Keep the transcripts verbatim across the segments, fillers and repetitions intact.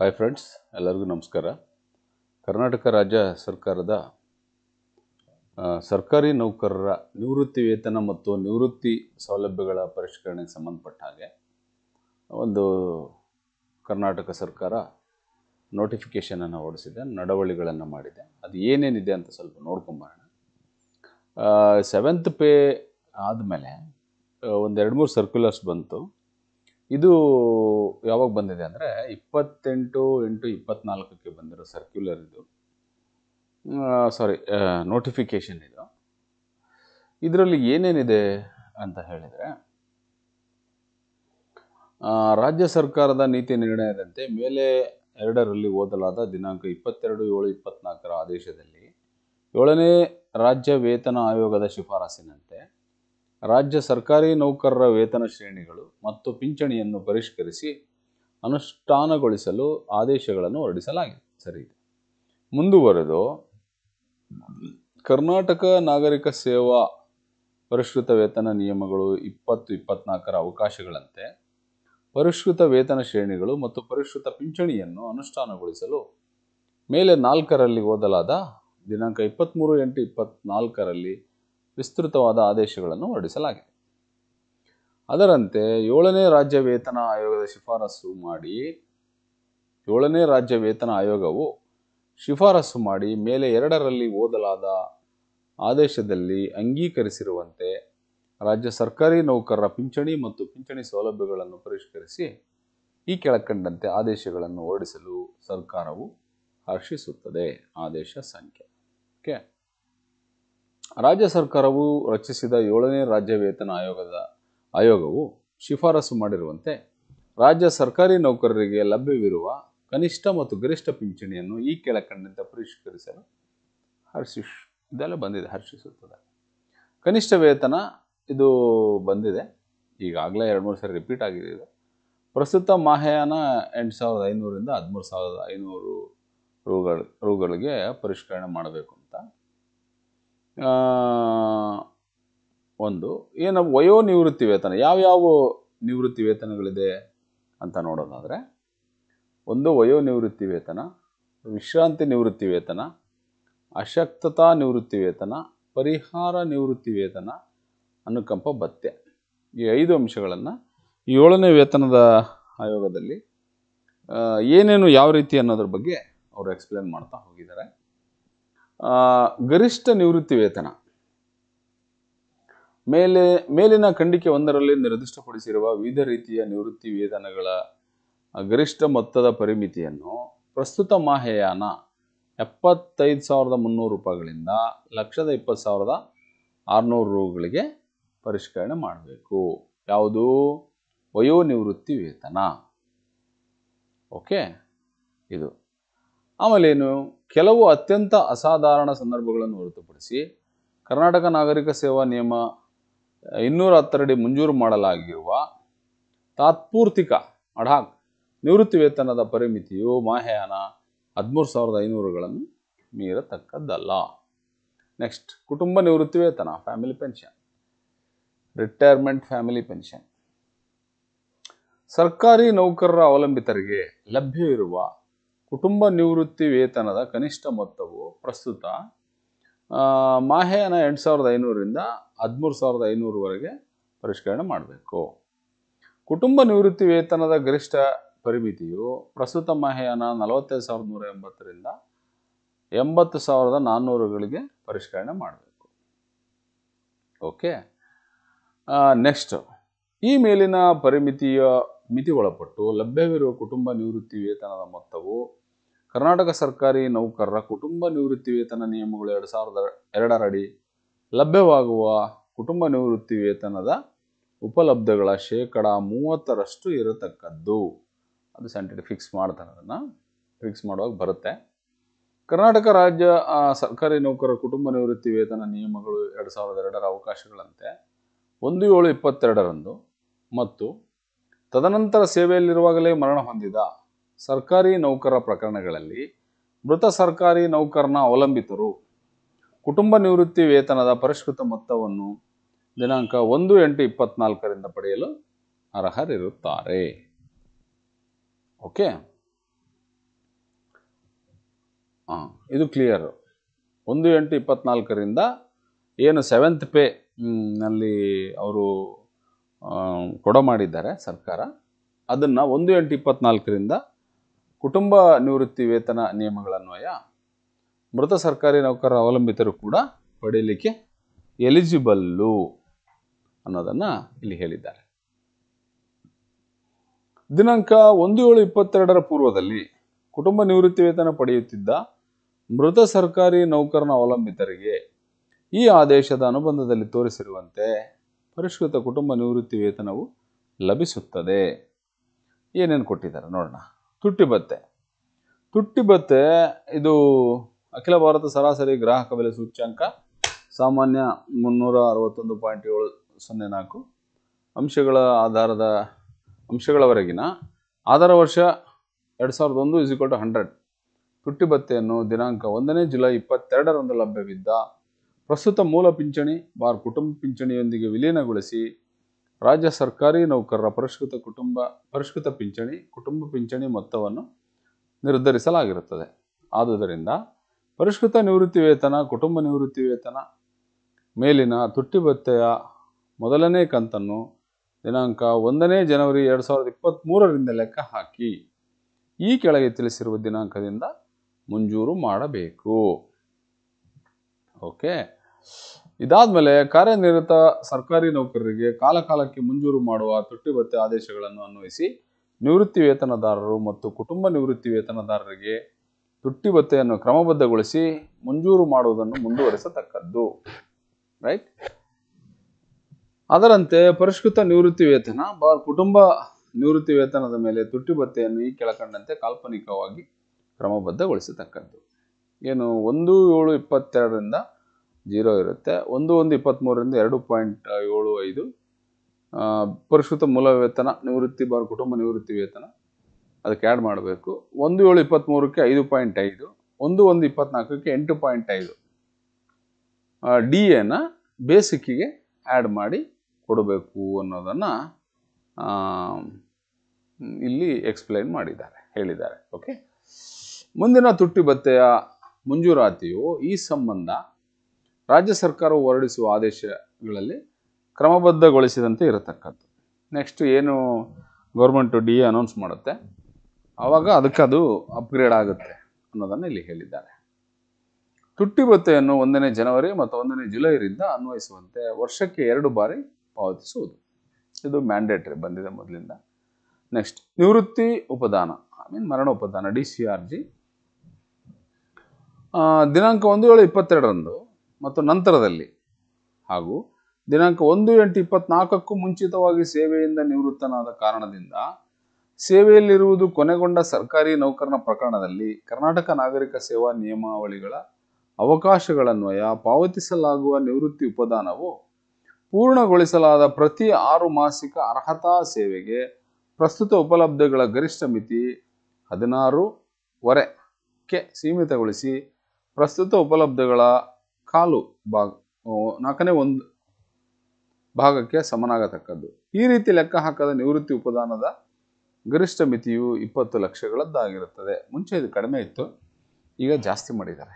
Hi friends, ಎಲ್ಲರಿಗೂ ನಮಸ್ಕಾರ. ಕರ್ನಾಟಕ ರಾಜ್ಯ ಸರ್ಕಾರದ ಸರ್ಕಾರಿ ನೌಕರರ ನಿವೃತ್ತಿ ವೇತನ ಮತ್ತು ನಿವೃತ್ತಿ ಸೌಲಭ್ಯಗಳ ಪರಿಷ್ಕರಣೆಗೆ ಸಂಬಂಧಪಟ್ಟ ಹಾಗೆ ಒಂದು ಕರ್ನಾಟಕ ಸರ್ಕಾರ ನೋಟಿಫಿಕೇಷನನ್ನು ಹೊರಡಿಸಿದೆ, ನಡವಳಿಗಳನ್ನು ಮಾಡಿದೆ. ಅದು ಏನೇನಿದೆ ಅಂತ ಸ್ವಲ್ಪ ನೋಡ್ಕೊಂಬರೋಣ. ಸೆವೆಂತ್ ಪೇ ಆದಮೇಲೆ ಒಂದು ಎರಡು ಮೂರು ಸರ್ಕ್ಯುಲರ್ಸ್ ಬಂತು. ಇದು ಯಾವಾಗ ಬಂದಿದೆ ಅಂದರೆ ಇಪ್ಪತ್ತೆಂಟು ಎಂಟು ಇಪ್ಪತ್ನಾಲ್ಕಕ್ಕೆ ಬಂದಿರೋ ಸರ್ಕ್ಯುಲರ್ ಇದು, ಸಾರಿ ನೋಟಿಫಿಕೇಷನ್ ಇದು. ಇದರಲ್ಲಿ ಏನೇನಿದೆ ಅಂತ ಹೇಳಿದರೆ, ರಾಜ್ಯ ಸರ್ಕಾರದ ನೀತಿ ನಿರ್ಣಯದಂತೆ ಮೇಲೆ ಎರಡರಲ್ಲಿ ಓದಲಾದ ದಿನಾಂಕ ಇಪ್ಪತ್ತೆರಡು ಏಳು ಇಪ್ಪತ್ನಾಲ್ಕರ ಆದೇಶದಲ್ಲಿ ಏಳನೇ ರಾಜ್ಯ ವೇತನ ಆಯೋಗದ ಶಿಫಾರಸಿನಂತೆ ರಾಜ್ಯ ಸರ್ಕಾರಿ ನೌಕರರ ವೇತನ ಶ್ರೇಣಿಗಳು ಮತ್ತು ಪಿಂಚಣಿಯನ್ನು ಪರಿಷ್ಕರಿಸಿ ಅನುಷ್ಠಾನಗೊಳಿಸಲು ಆದೇಶಗಳನ್ನು ಹೊರಡಿಸಲಾಗಿದೆ. ಸರಿ, ಮುಂದುವರೆದು ಕರ್ನಾಟಕ ನಾಗರಿಕ ಸೇವಾ ಪರಿಷ್ಕೃತ ವೇತನ ನಿಯಮಗಳು ಇಪ್ಪತ್ತು ಇಪ್ಪತ್ನಾಲ್ಕರ ಅವಕಾಶಗಳಂತೆ ಪರಿಷ್ಕೃತ ವೇತನ ಶ್ರೇಣಿಗಳು ಮತ್ತು ಪರಿಷ್ಕೃತ ಪಿಂಚಣಿಯನ್ನು ಅನುಷ್ಠಾನಗೊಳಿಸಲು ಮೇಲೆ ನಾಲ್ಕರಲ್ಲಿ ಓದಲಾದ ದಿನಾಂಕ ಇಪ್ಪತ್ತ್ಮೂರು ಎಂಟು ಇಪ್ಪತ್ನಾಲ್ಕರಲ್ಲಿ ವಿಸ್ತೃತವಾದ ಆದೇಶಗಳನ್ನು ಹೊರಡಿಸಲಾಗಿದೆ. ಅದರಂತೆ ಏಳನೇ ರಾಜ್ಯ ವೇತನ ಆಯೋಗದ ಶಿಫಾರಸು ಮಾಡಿ ಏಳನೇ ರಾಜ್ಯ ವೇತನ ಆಯೋಗವು ಶಿಫಾರಸು ಮಾಡಿ ಮೇಲೆ ಎರಡರಲ್ಲಿ ಓದಲಾದ ಆದೇಶದಲ್ಲಿ ಅಂಗೀಕರಿಸಿರುವಂತೆ ರಾಜ್ಯ ಸರ್ಕಾರಿ ನೌಕರರ ಪಿಂಚಣಿ ಮತ್ತು ಪಿಂಚಣಿ ಸೌಲಭ್ಯಗಳನ್ನು ಪರಿಷ್ಕರಿಸಿ ಈ ಕೆಳಕಂಡಂತೆ ಆದೇಶಗಳನ್ನು ಹೊರಡಿಸಲು ಸರ್ಕಾರವು ಹರ್ಷಿಸುತ್ತದೆ. ಆದೇಶ ಸಂಖ್ಯೆ ಓಕೆ ರಾಜ್ಯ ಸರ್ಕಾರವು ರಚಿಸಿದ ಏಳನೇ ರಾಜ್ಯ ವೇತನ ಆಯೋಗದ ಆಯೋಗವು ಶಿಫಾರಸು ಮಾಡಿರುವಂತೆ ರಾಜ್ಯ ಸರ್ಕಾರಿ ನೌಕರರಿಗೆ ಲಭ್ಯವಿರುವ ಕನಿಷ್ಠ ಮತ್ತು ಗರಿಷ್ಠ ಪಿಂಚಣಿಯನ್ನು ಈ ಕೆಳಕಂಡಂತೆ ಪರಿಷ್ಕರಿಸಲು ಹರ್ಷಿಸ್ ಇದೆಲ್ಲ ಬಂದಿದೆ ಹರ್ಷಿಸುತ್ತದೆ. ಕನಿಷ್ಠ ವೇತನ ಇದು ಬಂದಿದೆ, ಈಗಾಗಲೇ ಎರಡು ಮೂರು ಸರಿ ರಿಪೀಟ್ ಆಗಿದೆ. ಇದು ಪ್ರಸ್ತುತ ಮಾಹೆಯಾನ ಎಂಟು ಸಾವಿರದ ಐನೂರಿಂದ ಹದಿಮೂರು ಸಾವಿರದ ಐನೂರು ರೂಗಳ ರೂಗಳಿಗೆ ಪರಿಷ್ಕರಣೆ ಮಾಡಬೇಕು ಅಂತ. ಒಂದು ಏನು ವಯೋ ನಿವೃತ್ತಿ ವೇತನ, ಯಾವ್ಯಾವ ನಿವೃತ್ತಿ ವೇತನಗಳಿದೆ ಅಂತ ನೋಡೋದಾದರೆ, ಒಂದು ವಯೋ ನಿವೃತ್ತಿ ವೇತನ, ವಿಶ್ರಾಂತಿ ನಿವೃತ್ತಿ ವೇತನ, ಅಶಕ್ತತಾ ನಿವೃತ್ತಿ ವೇತನ, ಪರಿಹಾರ ನಿವೃತ್ತಿ ವೇತನ, ಅನುಕಂಪ ಭತ್ಯೆ. ಈ ಐದು ಅಂಶಗಳನ್ನು ಏಳನೇ ವೇತನದ ಆಯೋಗದಲ್ಲಿ ಏನೇನು ಯಾವ ರೀತಿ ಅನ್ನೋದ್ರ ಬಗ್ಗೆ ಅವರು ಎಕ್ಸ್ಪ್ಲೇನ್ ಮಾಡ್ತಾ ಹೋಗಿದ್ದಾರೆ. ಗರಿಷ್ಠ ನಿವೃತ್ತಿ ವೇತನ ಮೇಲೆ ಮೇಲಿನ ಖಂಡಿಕೆ ಒಂದರಲ್ಲಿ ನಿರ್ದಿಷ್ಟಪಡಿಸಿರುವ ವಿವಿಧ ರೀತಿಯ ನಿವೃತ್ತಿ ವೇತನಗಳ ಗರಿಷ್ಠ ಮೊತ್ತದ ಪರಿಮಿತಿಯನ್ನು ಪ್ರಸ್ತುತ ಮಾಹೆಯಾನ ಎಪ್ಪತ್ತೈದು ಸಾವಿರದ ಮುನ್ನೂರು ರೂಪಾಯಿಗಳಿಂದ ಲಕ್ಷದ ಇಪ್ಪತ್ತು ಸಾವಿರದ ಆರುನೂರು ರೂಗಳಿಗೆ ಪರಿಷ್ಕರಣೆ ಮಾಡಬೇಕು. ಯಾವುದು? ವಯೋ ನಿವೃತ್ತಿ ವೇತನ. ಓಕೆ, ಇದು ಆಮೇಲೇನು, ಕೆಲವು ಅತ್ಯಂತ ಅಸಾಧಾರಣ ಸಂದರ್ಭಗಳನ್ನು ಹೊರತುಪಡಿಸಿ ಕರ್ನಾಟಕ ನಾಗರಿಕ ಸೇವಾ ನಿಯಮ ಇನ್ನೂರ ಹತ್ತರಡಿ ಮಂಜೂರು ಮಾಡಲಾಗಿರುವ ತಾತ್ಪೂರ್ತಿಕ ಅಢಾಕ್ ನಿವೃತ್ತಿ ವೇತನದ ಪರಿಮಿತಿಯು ಮಾಹೆಯಾನ ಹದಿಮೂರು ಸಾವಿರದ ಐನೂರುಗಳನ್ನು ಮೀರತಕ್ಕದ್ದಲ್ಲ. ನೆಕ್ಸ್ಟ್, ಕುಟುಂಬ ನಿವೃತ್ತಿ ವೇತನ, family pension, retirement family pension. ಸರ್ಕಾರಿ ನೌಕರರ ಅವಲಂಬಿತರಿಗೆ ಲಭ್ಯವಿರುವ ಕುಟುಂಬ ನಿವೃತ್ತಿ ವೇತನದ ಕನಿಷ್ಠ ಮೊತ್ತವು ಪ್ರಸ್ತುತ ಮಾಹೆಯಾನ ಎಂಟು ಸಾವಿರದ ಐನೂರರಿಂದ ಹದಿಮೂರು ಸಾವಿರದ ಐನೂರವರೆಗೆ ಪರಿಷ್ಕರಣೆ ಮಾಡಬೇಕು. ಕುಟುಂಬ ನಿವೃತ್ತಿ ವೇತನದ ಗರಿಷ್ಠ ಪರಿಮಿತಿಯು ಪ್ರಸ್ತುತ ಮಾಹೆಯಾನ ನಲವತ್ತೈದು ಸಾವಿರದ ನೂರ ಎಂಬತ್ತರಿಂದ ಎಂಬತ್ತು ಸಾವಿರದ ನಾನ್ನೂರುಗಳಿಗೆ ಪರಿಷ್ಕರಣೆ ಮಾಡಬೇಕು. ಓಕೆ, ನೆಕ್ಸ್ಟ್, ಈ ಮೇಲಿನ ಪರಿಮಿತಿಯ ಮಿತಿಗೊಳಪಟ್ಟು ಲಭ್ಯವಿರುವ ಕುಟುಂಬ ನಿವೃತ್ತಿ ವೇತನದ ಮೊತ್ತವು ಕರ್ನಾಟಕ ಸರ್ಕಾರಿ ನೌಕರರ ಕುಟುಂಬ ನಿವೃತ್ತಿ ವೇತನ ನಿಯಮಗಳು ಎರಡು ಸಾವಿರದ ಎರಡರಡಿ ಲಭ್ಯವಾಗುವ ಕುಟುಂಬ ನಿವೃತ್ತಿ ವೇತನದ ಉಪಲಬ್ಧಗಳ ಶೇಕಡ ಮೂವತ್ತರಷ್ಟು ಇರತಕ್ಕದ್ದು. ಅದು ಸೆಂಟೆಡ್ ಫಿಕ್ಸ್ ಮಾಡ್ತಾರೆ, ಅದನ್ನು ಫಿಕ್ಸ್ ಮಾಡುವಾಗ ಬರುತ್ತೆ. ಕರ್ನಾಟಕ ರಾಜ್ಯ ಸರ್ಕಾರಿ ನೌಕರರ ಕುಟುಂಬ ನಿವೃತ್ತಿ ವೇತನ ನಿಯಮಗಳು ಎರಡು ಸಾವಿರದ ಎರಡರ ಅವಕಾಶಗಳಂತೆ ಒಂದು ಏಳು ಇಪ್ಪತ್ತೆರಡರಂದು ಮತ್ತು ತದನಂತರ ಸೇವೆಯಲ್ಲಿರುವಾಗಲೇ ಮರಣ ಹೊಂದಿದ ಸರ್ಕಾರಿ ನೌಕರರ ಪ್ರಕರಣಗಳಲ್ಲಿ ಮೃತ ಸರ್ಕಾರಿ ನೌಕರನ ಅವಲಂಬಿತರು ಕುಟುಂಬ ನಿವೃತ್ತಿ ವೇತನದ ಪರಿಷ್ಕೃತ ಮೊತ್ತವನ್ನು ದಿನಾಂಕ ಒಂದು ಎಂಟು ಇಪ್ಪತ್ನಾಲ್ಕರಿಂದ ಪಡೆಯಲು ಅರ್ಹರಿರುತ್ತಾರೆ. ಓಕೆ, ಹಾಂ, ಇದು ಕ್ಲಿಯರು. ಒಂದು ಎಂಟು ಇಪ್ಪತ್ನಾಲ್ಕರಿಂದ ಏನು ಸೆವೆಂತ್ ಪೇ ನಲ್ಲಿ ಅವರು ಕೊಡೋ ಮಾಡಿದ್ದಾರೆ ಸರ್ಕಾರ, ಅದನ್ನು ಒಂದು ಎಂಟು ಇಪ್ಪತ್ನಾಲ್ಕರಿಂದ ಕುಟುಂಬ ನಿವೃತ್ತಿ ವೇತನ ನಿಯಮಗಳನ್ವಯ ಮೃತ ಸರ್ಕಾರಿ ನೌಕರರ ಅವಲಂಬಿತರು ಕೂಡ ಪಡೆಯಲಿಕ್ಕೆ ಎಲಿಜಿಬಲ್ಲು ಅನ್ನೋದನ್ನು ಇಲ್ಲಿ ಹೇಳಿದ್ದಾರೆ. ದಿನಾಂಕ ಒಂದು ಏಳು ಇಪ್ಪತ್ತೆರಡರ ಪೂರ್ವದಲ್ಲಿ ಕುಟುಂಬ ನಿವೃತ್ತಿ ವೇತನ ಪಡೆಯುತ್ತಿದ್ದ ಮೃತ ಸರ್ಕಾರಿ ನೌಕರನ ಅವಲಂಬಿತರಿಗೆ ಈ ಆದೇಶದ ಅನುಬಂಧದಲ್ಲಿ ತೋರಿಸಿರುವಂತೆ ಪರಿಷ್ಕೃತ ಕುಟುಂಬ ನಿವೃತ್ತಿ ವೇತನವು ಲಭಿಸುತ್ತದೆ. ಏನೇನು ಕೊಟ್ಟಿದ್ದಾರೆ ನೋಡೋಣ. ತುಟ್ಟಿ ಭತ್ಯೆ. ತುಟ್ಟಿ ಭತ್ಯೆ ಇದು ಅಖಿಲ ಭಾರತ ಸರಾಸರಿ ಗ್ರಾಹಕ ಬೆಲೆ ಸೂಚ್ಯಂಕ ಸಾಮಾನ್ಯ ಮುನ್ನೂರ ಅರವತ್ತೊಂದು ಪಾಯಿಂಟ್ ಏಳು ಸೊನ್ನೆ ನಾಲ್ಕು ಅಂಶಗಳ ಆಧಾರದ ಅಂಶಗಳವರೆಗಿನ ಆಧಾರ ವರ್ಷ ಎರಡು ಸಾವಿರದ ಒಂದು ಇಸ್ ಈಕ್ವಲ್ ಟು ಹಂಡ್ರೆಡ್ ತುಟ್ಟಿ ಭತ್ಯೆಯನ್ನು ದಿನಾಂಕ ಒಂದನೇ ಜುಲೈ ಇಪ್ಪತ್ತೆರಡರಂದು ಲಭ್ಯವಿದ್ದ ಪ್ರಸ್ತುತ ಮೂಲ ಪಿಂಚಣಿ ಬಾರ್ ಕುಟುಂಬ ಪಿಂಚಣಿಯೊಂದಿಗೆ ವಿಲೀನಗೊಳಿಸಿ ರಾಜ್ಯ ಸರ್ಕಾರಿ ನೌಕರರ ಪರಿಷ್ಕೃತ ಕುಟುಂಬ ಪರಿಷ್ಕೃತ ಪಿಂಚಣಿ ಕುಟುಂಬ ಪಿಂಚಣಿ ಮೊತ್ತವನ್ನು ನಿರ್ಧರಿಸಲಾಗಿರುತ್ತದೆ. ಆದುದರಿಂದ ಪರಿಷ್ಕೃತ ನಿವೃತ್ತಿ ವೇತನ ಕುಟುಂಬ ನಿವೃತ್ತಿ ವೇತನ ಮೇಲಿನ ತುಟ್ಟಿ ಭತ್ಯೆಯ ಮೊದಲನೇ ಕಂತನ್ನು ದಿನಾಂಕ ಒಂದನೇ ಜನವರಿ ಎರಡು ಸಾವಿರದ ಇಪ್ಪತ್ತ್ಮೂರರಿಂದ ಲೆಕ್ಕ ಹಾಕಿ ಈ ಕೆಳಗೆ ತಿಳಿಸಿರುವ ದಿನಾಂಕದಿಂದ ಮಂಜೂರು ಮಾಡಬೇಕು. ಓಕೆ. ಇದಾದ್ಮೇಲೆ ಕಾರ್ಯನಿರತ ಸರ್ಕಾರಿ ನೌಕರರಿಗೆ ಕಾಲಕಾಲಕ್ಕೆ ಮಂಜೂರು ಮಾಡುವ ತುಟ್ಟಿ ಭತ್ಯೆ ಆದೇಶಗಳನ್ನು ಅನ್ವಯಿಸಿ ನಿವೃತ್ತಿ ವೇತನದಾರರು ಮತ್ತು ಕುಟುಂಬ ನಿವೃತ್ತಿ ವೇತನದಾರರಿಗೆ ತುಟ್ಟಿ ಭತ್ಯೆಯನ್ನು ಕ್ರಮಬದ್ಧಗೊಳಿಸಿ ಮಂಜೂರು ಮಾಡುವುದನ್ನು ಮುಂದುವರಿಸತಕ್ಕದ್ದು. ರೈಟ್. ಅದರಂತೆ ಪರಿಷ್ಕೃತ ನಿವೃತ್ತಿ ವೇತನ ಬಾರ್ ಕುಟುಂಬ ನಿವೃತ್ತಿ ವೇತನದ ಮೇಲೆ ತುಟ್ಟಿ ಭತ್ಯೆಯನ್ನು ಈ ಕೆಳಕಂಡಂತೆ ಕಾಲ್ಪನಿಕವಾಗಿ ಕ್ರಮಬದ್ಧಗೊಳಿಸತಕ್ಕದ್ದು. ಏನು ಒಂದು ಏಳು ಇಪ್ಪತ್ತೆರಡರಿಂದ ಜೀರೋ ಇರುತ್ತೆ. ಒಂದು ಒಂದು ಇಪ್ಪತ್ತ್ಮೂರರಿಂದ ಎರಡು ಪಾಯಿಂಟ್ ಏಳು ಐದು ಪರಿಷ್ಕೃತ ಮೂಲ ವೇತನ ನಿವೃತ್ತಿ ಬಾರ್ ಕುಟುಂಬ ನಿವೃತ್ತಿ ವೇತನ ಅದಕ್ಕೆ ಆ್ಯಡ್ ಮಾಡಬೇಕು. ಒಂದು ಏಳು ಇಪ್ಪತ್ತ್ಮೂರಕ್ಕೆ ಐದು ಪಾಯಿಂಟ್ ಐದು ಒಂದು ಒಂದು ಇಪ್ಪತ್ನಾಲ್ಕಕ್ಕೆ ಎಂಟು ಪಾಯಿಂಟ್ ಐದು ಡಿ ಎನ ಬೇಸಿಕ್ಕಿಗೆ ಆ್ಯಡ್ ಮಾಡಿ ಕೊಡಬೇಕು ಅನ್ನೋದನ್ನು ಇಲ್ಲಿ ಎಕ್ಸ್ಪ್ಲೈನ್ ಮಾಡಿದ್ದಾರೆ, ಹೇಳಿದ್ದಾರೆ. ಓಕೆ. ಮುಂದಿನ ತುಟ್ಟಿ ಭತ್ಯೆಯ ಮಂಜೂರಾತಿಯು ಈ ಸಂಬಂಧ ರಾಜ್ಯ ಸರ್ಕಾರವು ಹೊರಡಿಸುವ ಆದೇಶಗಳಲ್ಲಿ ಕ್ರಮಬದ್ಧಗೊಳಿಸಿದಂತೆ ಇರತಕ್ಕದ್ದು. ನೆಕ್ಸ್ಟ್ ಏನು ಗೌರ್ಮೆಂಟು ಡಿ ಎ ಅನೌನ್ಸ್ ಮಾಡುತ್ತೆ ಆವಾಗ ಅದಕ್ಕೆ ಅದು ಅಪ್ಗ್ರೇಡ್ ಆಗುತ್ತೆ ಅನ್ನೋದನ್ನು ಇಲ್ಲಿ ಹೇಳಿದ್ದಾರೆ. ತುಟ್ಟಿ ಭತ್ಯೆಯನ್ನು ಒಂದನೇ ಜನವರಿ ಮತ್ತು ಒಂದನೇ ಜುಲೈರಿಂದ ಅನ್ವಯಿಸುವಂತೆ ವರ್ಷಕ್ಕೆ ಎರಡು ಬಾರಿ ಪಾವತಿಸುವುದು. ಇದು ಮ್ಯಾಂಡೇಟ್ರಿ ಬಂದಿದೆ ಮೊದಲಿಂದ. ನೆಕ್ಸ್ಟ್ ನಿವೃತ್ತಿ ಉಪದಾನ ಐ ಮೀನ್ ಮರಣ ಉಪದಾನ ಡಿ ಸಿ ಆರ್ ಜಿ ದಿನಾಂಕ ಒಂದು ಏಳು ಇಪ್ಪತ್ತೆರಡರಂದು ಮತ್ತು ನಂತರದಲ್ಲಿ ಹಾಗೂ ದಿನಾಂಕ ಒಂದು ಎಂಟು ಇಪ್ಪತ್ನಾಲ್ಕಕ್ಕೂ ಮುಂಚಿತವಾಗಿ ಸೇವೆಯಿಂದ ನಿವೃತ್ತನಾದ ಕಾರಣದಿಂದ ಸೇವೆಯಲ್ಲಿರುವುದು ಕೊನೆಗೊಂಡ ಸರ್ಕಾರಿ ನೌಕರನ ಪ್ರಕರಣದಲ್ಲಿ ಕರ್ನಾಟಕ ನಾಗರಿಕ ಸೇವಾ ನಿಯಮಾವಳಿಗಳ ಅವಕಾಶಗಳನ್ವಯ ಪಾವತಿಸಲಾಗುವ ನಿವೃತ್ತಿ ಉಪದಾನವು ಪೂರ್ಣಗೊಳಿಸಲಾದ ಪ್ರತಿ ಆರು ಮಾಸಿಕ ಅರ್ಹತಾ ಸೇವೆಗೆ ಪ್ರಸ್ತುತ ಉಪಲಬ್ಧಗಳ ಗರಿಷ್ಠ ಮಿತಿ ಹದಿನಾರೂವರೆಗೆ ಸೀಮಿತಗೊಳಿಸಿ ಪ್ರಸ್ತುತ ಉಪಲಬ್ಧಗಳ ಕಾಲು ಭಾಗ ನಾಲ್ಕನೇ ಒಂದು ಭಾಗಕ್ಕೆ ಸಮನಾಗತಕ್ಕದ್ದು. ಈ ರೀತಿ ಲೆಕ್ಕ ಹಾಕದ ನಿವೃತ್ತಿ ಉಪದಾನದ ಗರಿಷ್ಠ ಮಿತಿಯು ಇಪ್ಪತ್ತು ಲಕ್ಷಗಳದ್ದಾಗಿರುತ್ತದೆ. ಮುಂಚೆ ಇದು ಕಡಿಮೆ ಇತ್ತು, ಈಗ ಜಾಸ್ತಿ ಮಾಡಿದ್ದಾರೆ.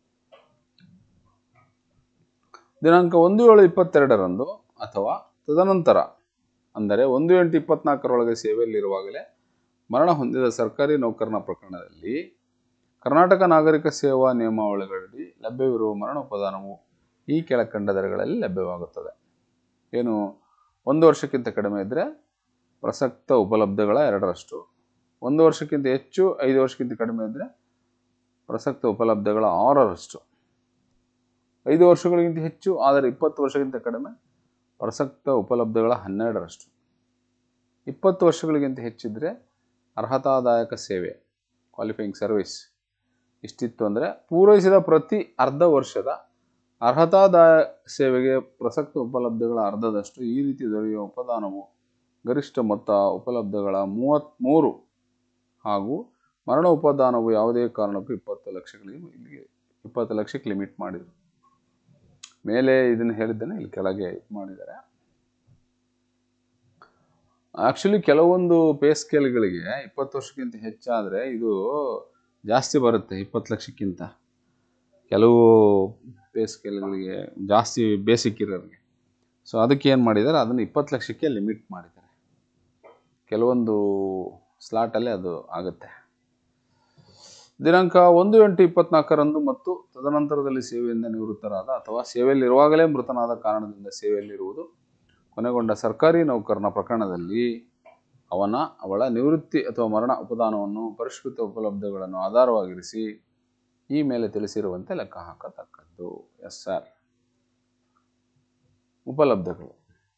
ದಿನಾಂಕ ಒಂದು ಏಳು ಇಪ್ಪತ್ತೆರಡರಂದು ಅಥವಾ ತದನಂತರ ಅಂದರೆ ಒಂದು ಎಂಟು ಇಪ್ಪತ್ನಾಲ್ಕರೊಳಗೆ ಸೇವೆಯಲ್ಲಿರುವಾಗಲೇ ಮರಣ ಹೊಂದಿದ ಸರ್ಕಾರಿ ನೌಕರನ ಪ್ರಕರಣದಲ್ಲಿ ಕರ್ನಾಟಕ ನಾಗರಿಕ ಸೇವಾ ನಿಯಮಾವಳಿಗಳಡಿ ಲಭ್ಯವಿರುವ ಮರಣ ಉಪದಾನವು ಈ ಕೆಳಕಂಡ ದರಗಳಲ್ಲಿ ಲಭ್ಯವಾಗುತ್ತದೆ. ಏನು ಒಂದು ವರ್ಷಕ್ಕಿಂತ ಕಡಿಮೆ ಇದ್ದರೆ ಪ್ರಸಕ್ತ ಉಪಲಬ್ಧಗಳ ಎರಡರಷ್ಟು, ಒಂದು ವರ್ಷಕ್ಕಿಂತ ಹೆಚ್ಚು ಐದು ವರ್ಷಕ್ಕಿಂತ ಕಡಿಮೆ ಇದ್ದರೆ ಪ್ರಸಕ್ತ ಉಪಲಬ್ಧಗಳ ಆರರಷ್ಟು, ಐದು ವರ್ಷಗಳಿಗಿಂತ ಹೆಚ್ಚು ಆದರೆ ಇಪ್ಪತ್ತು ವರ್ಷಕ್ಕಿಂತ ಕಡಿಮೆ ಪ್ರಸಕ್ತ ಉಪಲಬ್ಧಗಳ ಹನ್ನೆರಡರಷ್ಟು, ಇಪ್ಪತ್ತು ವರ್ಷಗಳಿಗಿಂತ ಹೆಚ್ಚಿದ್ರೆ ಅರ್ಹತಾದಾಯಕ ಸೇವೆ ಕ್ವಾಲಿಫೈಯಿಂಗ್ ಸರ್ವಿಸ್ ಇಷ್ಟಿತ್ತು ಅಂದರೆ ಪೂರೈಸಿದ ಪ್ರತಿ ಅರ್ಧ ವರ್ಷದ ಅರ್ಹತಾದಾಯ ಸೇವೆಗೆ ಪ್ರಸಕ್ತ ಉಪಲಬ್ಧಗಳ ಅರ್ಧದಷ್ಟು ಈ ರೀತಿ ದೊರೆಯುವ ಉಪದಾನವು ಗರಿಷ್ಠ ಮೊತ್ತ ಉಪಲಬ್ಧಗಳ ಮೂವತ್ತ್ಮೂರು ಹಾಗೂ ಮರಣ ಉಪದಾನವು ಯಾವುದೇ ಕಾರಣಕ್ಕೂ ಇಪ್ಪತ್ತು ಲಕ್ಷಗಳಿಗೆ ಇಲ್ಲಿಗೆ ಇಪ್ಪತ್ತು ಲಕ್ಷಕ್ಕೆ ಲಿಮಿಟ್ ಮಾಡಿದರು. ಮೇಲೆ ಇದನ್ನು ಹೇಳಿದ್ದೇನೆ, ಇಲ್ಲಿ ಕೆಳಗೆ ಮಾಡಿದ್ದಾರೆ. ಆ್ಯಕ್ಚುಲಿ ಕೆಲವೊಂದು ಪೇ ಸ್ಕೇಲ್ಗಳಿಗೆ ಇಪ್ಪತ್ತು ವರ್ಷಕ್ಕಿಂತ ಹೆಚ್ಚಾದರೆ ಇದು ಜಾಸ್ತಿ ಬರುತ್ತೆ ಇಪ್ಪತ್ತು ಲಕ್ಷಕ್ಕಿಂತ ಕೆಲವು ಪೇ ಸ್ಕೇಲ್ಗಳಿಗೆ ಜಾಸ್ತಿ ಬೇಸಿಕ್ ಇರೋರಿಗೆ. ಸೊ ಅದಕ್ಕೆ ಏನು ಮಾಡಿದ್ದಾರೆ, ಅದನ್ನು ಇಪ್ಪತ್ತು ಲಕ್ಷಕ್ಕೆ ಲಿಮಿಟ್ ಮಾಡಿದ್ದಾರೆ. ಕೆಲವೊಂದು ಸ್ಲಾಟಲ್ಲೇ ಅದು ಆಗುತ್ತೆ. ದಿನಾಂಕ ಒಂದು ಎಂಟು ಇಪ್ಪತ್ನಾಲ್ಕರಂದು ಮತ್ತು ತದನಂತರದಲ್ಲಿ ಸೇವೆಯಿಂದ ನಿವೃತ್ತರಾದ ಅಥವಾ ಸೇವೆಯಲ್ಲಿರುವಾಗಲೇ ಮೃತನಾದ ಕಾರಣದಿಂದ ಸೇವೆಯಲ್ಲಿರುವುದು ಕೊನೆಗೊಂಡ ಸರ್ಕಾರಿ ನೌಕರನ ಪ್ರಕರಣದಲ್ಲಿ ಅವನ ಅವಳ ನಿವೃತ್ತಿ ಅಥವಾ ಮರಣ ಉಪದಾನವನ್ನು ಪರಿಷ್ಕೃತ ಉಪಲಬ್ಧಗಳನ್ನು ಆಧಾರವಾಗಿರಿಸಿ ಈ ಮೇಲೆ ತಿಳಿಸಿರುವಂತೆ ಲೆಕ್ಕ ಹಾಕತಕ್ಕದ್ದು. Yes sir. ಉಪಲಬ್ಧಗಳು: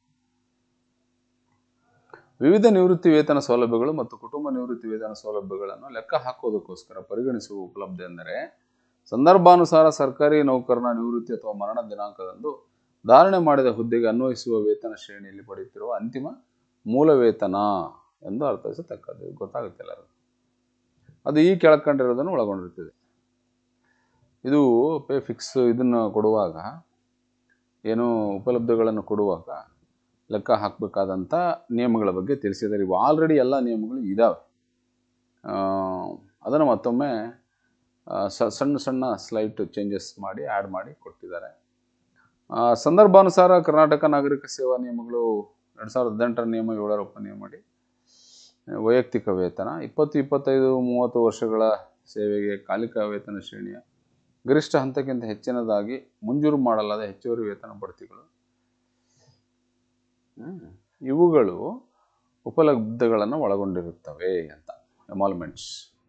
ವಿವಿಧ ನಿವೃತ್ತಿ ವೇತನ ಸೌಲಭ್ಯಗಳು ಮತ್ತು ಕುಟುಂಬ ನಿವೃತ್ತಿ ವೇತನ ಸೌಲಭ್ಯಗಳನ್ನು ಲೆಕ್ಕ ಹಾಕುವುದಕ್ಕೋಸ್ಕರ ಪರಿಗಣಿಸುವ ಉಪಲಬ್ಧ ಎಂದರೆ ಸಂದರ್ಭಾನುಸಾರ ಸರ್ಕಾರಿ ನೌಕರನ ನಿವೃತ್ತಿ ಅಥವಾ ಮರಣ ದಿನಾಂಕದಂದು ಧಾರಣೆ ಮಾಡಿದ ಹುದ್ದೆಗೆ ಅನ್ವಯಿಸುವ ವೇತನ ಶ್ರೇಣಿಯಲ್ಲಿ ಪಡೆಯುತ್ತಿರುವ ಅಂತಿಮ ಮೂಲ ವೇತನ ಎಂದು ಅರ್ಥೈಸತಕ್ಕದ್ದು. ಗೊತ್ತಾಗುತ್ತಿಲ್ಲ ಅದು ಈ ಕೆಳಕಂಡಿರೋದನ್ನು ಒಳಗೊಂಡಿರ್ತದೆ. ಇದು ಪೇ ಫಿಕ್ಸ್ ಇದನ್ನು ಕೊಡುವಾಗ, ಏನು ಉಪಲಬ್ಧಗಳನ್ನು ಕೊಡುವಾಗ ಲೆಕ್ಕ ಹಾಕಬೇಕಾದಂಥ ನಿಯಮಗಳ ಬಗ್ಗೆ ತಿಳಿಸಿದ್ದಾರೆ. ಇವು ಆಲ್ರೆಡಿ ಎಲ್ಲ ನಿಯಮಗಳು ಇದ್ದಾವೆ. ಅದನ್ನು ಮತ್ತೊಮ್ಮೆ ಸಣ್ಣ ಸಣ್ಣ ಸ್ಲೈಟ್ ಚೇಂಜಸ್ ಮಾಡಿ ಆ್ಯಡ್ ಮಾಡಿ ಕೊಟ್ಟಿದ್ದಾರೆ. ಸಂದರ್ಭಾನುಸಾರ ಕರ್ನಾಟಕ ನಾಗರಿಕ ಸೇವಾ ನಿಯಮಗಳು ಎರಡು ಸಾವಿರದ ಹದಿನೆಂಟರ ನಿಯಮ ಏಳರ ಉಪನಿಯಮ ಮಾಡಿ ವೈಯಕ್ತಿಕ ವೇತನ ಇಪ್ಪತ್ತು ಇಪ್ಪತ್ತೈದು ಮೂವತ್ತು ವರ್ಷಗಳ ಸೇವೆಗೆ ಕಾಲಿಕ ವೇತನ ಶ್ರೇಣಿಯ ಗರಿಷ್ಠ ಹಂತಕ್ಕಿಂತ ಹೆಚ್ಚಿನದಾಗಿ ಮಂಜೂರು ಮಾಡಲಾದ ಹೆಚ್ಚುವರಿ ವೇತನ ಬಡ್ತಿಗಳು, ಇವುಗಳು ಉಪಲಬ್ಧಗಳನ್ನು ಒಳಗೊಂಡಿರುತ್ತವೆ ಅಂತ. ಎಮಾಲ್ಮೆಂಟ್ಸ್.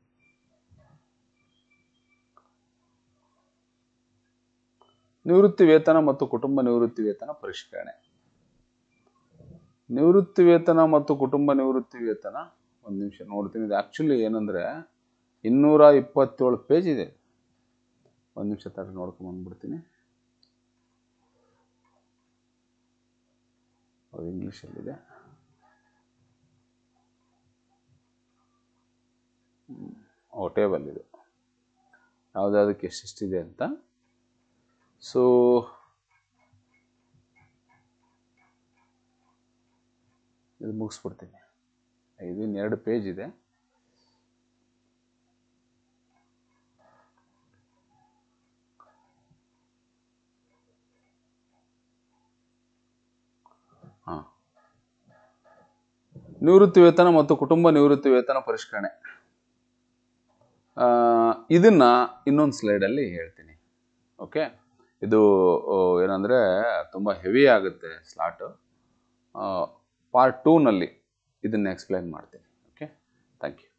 ನಿವೃತ್ತಿ ವೇತನ ಮತ್ತು ಕುಟುಂಬ ನಿವೃತ್ತಿ ವೇತನ ಪರಿಷ್ಕರಣೆ. ನಿವೃತ್ತಿ ವೇತನ ಮತ್ತು ಕುಟುಂಬ ನಿವೃತ್ತಿ ವೇತನ ಒಂದು ನಿಮಿಷ ನೋಡ್ತೀನಿ. ಇದು ಆ್ಯಕ್ಚುಲಿ ಏನಂದರೆ ಇನ್ನೂರ ಇಪ್ಪತ್ತೇಳು ಪೇಜ್ ಇದೆ. ಒಂದು ನಿಮಿಷ ತರ ನೋಡ್ಕೊಂಬಂದ್ಬಿಡ್ತೀನಿ. ಅದು ಇಂಗ್ಲೀಷಲ್ಲಿದೆ. ಓ ಟೇಬಲ್ ಇದು ಯಾವುದಾದಕ್ಕೆ ಎಷ್ಟೆಷ್ಟಿದೆ ಅಂತ. ಸೊ ಇದು ಮುಗಿಸ್ಬಿಡ್ತೀನಿ. ಇದು ಇನ್ನೆರಡು ಪೇಜ್ ಇದೆ. ಹಾಂ, ನಿವೃತ್ತಿ ವೇತನ ಮತ್ತು ಕುಟುಂಬ ನಿವೃತ್ತಿ ವೇತನ ಪರಿಷ್ಕರಣೆ. ಇದನ್ನ ಇನ್ನೊಂದು ಸ್ಲೈಡಲ್ಲಿ ಹೇಳ್ತೀನಿ. ಓಕೆ, ಇದು ಏನಂದರೆ ತುಂಬ ಹೆವಿ ಆಗುತ್ತೆ ಸ್ಲಾಟು. ಪಾರ್ಟ್ ಟೂನಲ್ಲಿ ಇದನ್ನು ಎಕ್ಸ್ಪ್ಲೈನ್ ಮಾಡ್ತೀನಿ. Okay, thank you.